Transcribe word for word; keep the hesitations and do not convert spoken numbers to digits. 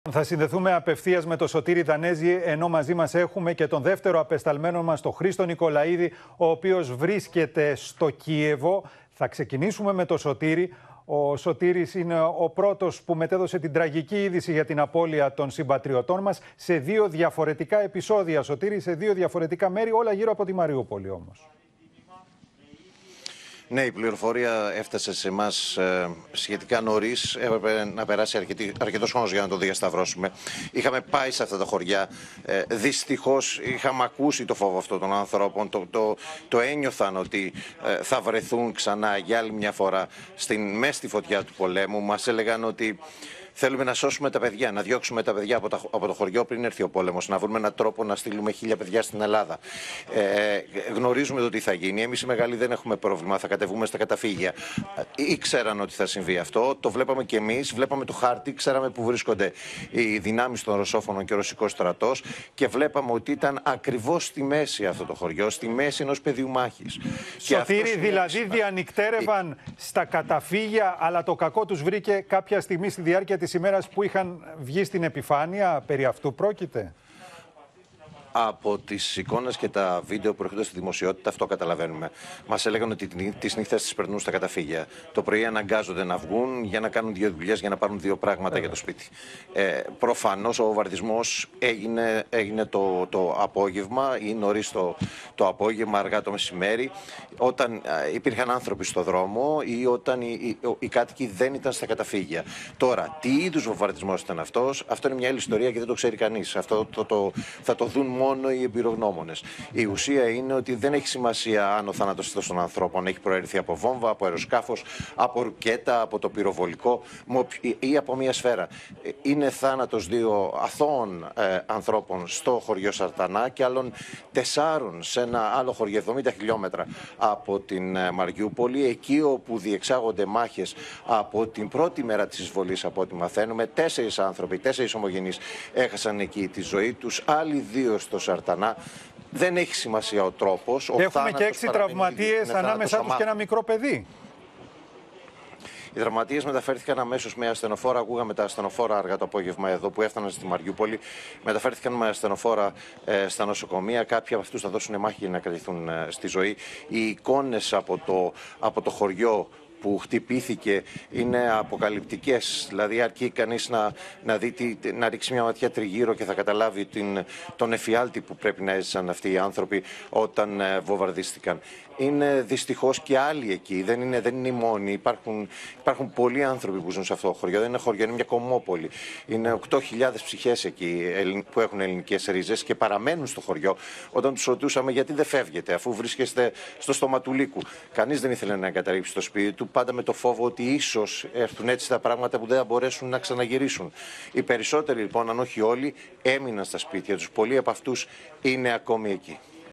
Θα συνδεθούμε απευθείας με τον Σωτήρη Δανέζη, ενώ μαζί μας έχουμε και τον δεύτερο απεσταλμένο μας, τον Χρήστο Νικολαίδη, ο οποίος βρίσκεται στο Κίεβο. Θα ξεκινήσουμε με τον Σωτήρη. Ο Σωτήρης είναι ο πρώτος που μετέδωσε την τραγική είδηση για την απώλεια των συμπατριωτών μας σε δύο διαφορετικά επεισόδια, Σωτήρη, σε δύο διαφορετικά μέρη, όλα γύρω από τη Μαριούπολη όμως. Ναι, η πληροφορία έφτασε σε εμάς ε, σχετικά νωρίς. Έπρεπε να περάσει αρκετός χρόνος για να το διασταυρώσουμε. Είχαμε πάει σε αυτά τα χωριά. Ε, δυστυχώς είχαμε ακούσει το φόβο αυτό των ανθρώπων. Το, το, το ένιωθαν ότι ε, θα βρεθούν ξανά για άλλη μια φορά στην, μέσα στη φωτιά του πολέμου. Μας έλεγαν ότι θέλουμε να σώσουμε τα παιδιά, να διώξουμε τα παιδιά από, τα, από το χωριό πριν έρθει ο πόλεμος, να βρούμε έναν τρόπο να στείλουμε χίλια παιδιά στην Ελλάδα. Ε, γνωρίζουμε το τι θα γίνει. Εμείς οι μεγάλοι δεν έχουμε πρόβλημα, θα κατεβούμε στα καταφύγια. Ήξεραν ότι θα συμβεί αυτό, το βλέπαμε και εμείς, βλέπαμε το χάρτη, ξέραμε που βρίσκονται οι δυνάμεις των Ρωσόφωνων και ο Ρωσικός στρατός και βλέπαμε ότι ήταν ακριβώς στη μέση αυτό το χωριό, στη μέση ενός πεδίου μάχης. Σωτήρη, δηλαδή διανυκτέρευαν η... στα καταφύγια, αλλά το κακό τους βρήκε κάποια στιγμή στη διάρκεια της ημέρας που είχαν βγει στην επιφάνεια. Περί αυτού πρόκειται? Από τις εικόνες και τα βίντεο που έρχονται στη δημοσιότητα, αυτό καταλαβαίνουμε. Μας έλεγαν ότι τις νύχτες τις περνούν στα καταφύγια. Το πρωί αναγκάζονται να βγουν για να κάνουν δύο δουλειές, για να πάρουν δύο πράγματα για το σπίτι. Ε, προφανώς ο βομβαρδισμός έγινε, έγινε το, το απόγευμα ή νωρίς το, το απόγευμα, αργά το μεσημέρι, όταν ε, υπήρχαν άνθρωποι στο δρόμο ή όταν οι, οι, οι κάτοικοι δεν ήταν στα καταφύγια. Τώρα, τι είδους βομβαρδισμός ήταν αυτός, αυτό είναι μια άλλη ιστορία και δεν το ξέρει κανείς. Αυτό το, το, θα το δουν μόνο οι εμπειρογνώμονες. Η ουσία είναι ότι δεν έχει σημασία αν ο θάνατος των ανθρώπων έχει προέρθει από βόμβα, από αεροσκάφος, από ρουκέτα, από το πυροβολικό ή από μια σφαίρα. Είναι θάνατος δύο αθώων ε, ανθρώπων στο χωριό Σαρτανά και άλλων τεσσάρων σε ένα άλλο χωριό εβδομήντα χιλιόμετρα από την ε, Μαριούπολη, εκεί όπου διεξάγονται μάχες από την πρώτη μέρα της εισβολής, από ό,τι μαθαίνουμε. Τέσσερις άνθρωποι, τέσσερις ομογενείς έχασαν εκεί τη ζωή τους, άλλοι δύο στο Σαρτανά. Δεν έχει σημασία ο τρόπος. Ο Έχουμε και έξι τραυματίες, ανάμεσά τους και ένα μικρό παιδί. Οι τραυματίες μεταφέρθηκαν αμέσως με ασθενοφόρα. Ακούγαμε τα ασθενοφόρα αργά το απόγευμα εδώ που έφταναν στη Μαριούπολη. Μεταφέρθηκαν με ασθενοφόρα ε, στα νοσοκομεία. Κάποιοι από αυτούς θα δώσουν μάχη για να κρατηθούν ε, στη ζωή. Οι εικόνες από το, από το χωριό που χτυπήθηκε είναι αποκαλυπτικές. Δηλαδή αρκεί κανείς να, να, δει, να ρίξει μια ματιά τριγύρω και θα καταλάβει την, τον εφιάλτη που πρέπει να έζησαν αυτοί οι άνθρωποι όταν ε, βομβαρδίστηκαν. Είναι δυστυχώς και άλλοι εκεί, δεν είναι, δεν είναι οι μόνοι. Υπάρχουν, υπάρχουν πολλοί άνθρωποι που ζουν σε αυτό το χωριό. Δεν είναι χωριό, είναι μια κομμόπολη. Είναι οκτώ χιλιάδες ψυχές εκεί που έχουν ελληνικές ρίζες και παραμένουν στο χωριό. Όταν τους ρωτούσαμε γιατί δεν φεύγετε, αφού βρίσκεστε στο στόμα του λύκου. Κανείς δεν ήθελε να εγκαταλείψει το σπίτι του, πάντα με το φόβο ότι ίσως έρθουν έτσι τα πράγματα που δεν θα μπορέσουν να ξαναγυρίσουν. Οι περισσότεροι λοιπόν, αν όχι όλοι, έμειναν στα σπίτια τους. Πολλοί από αυτούς είναι ακόμη εκεί.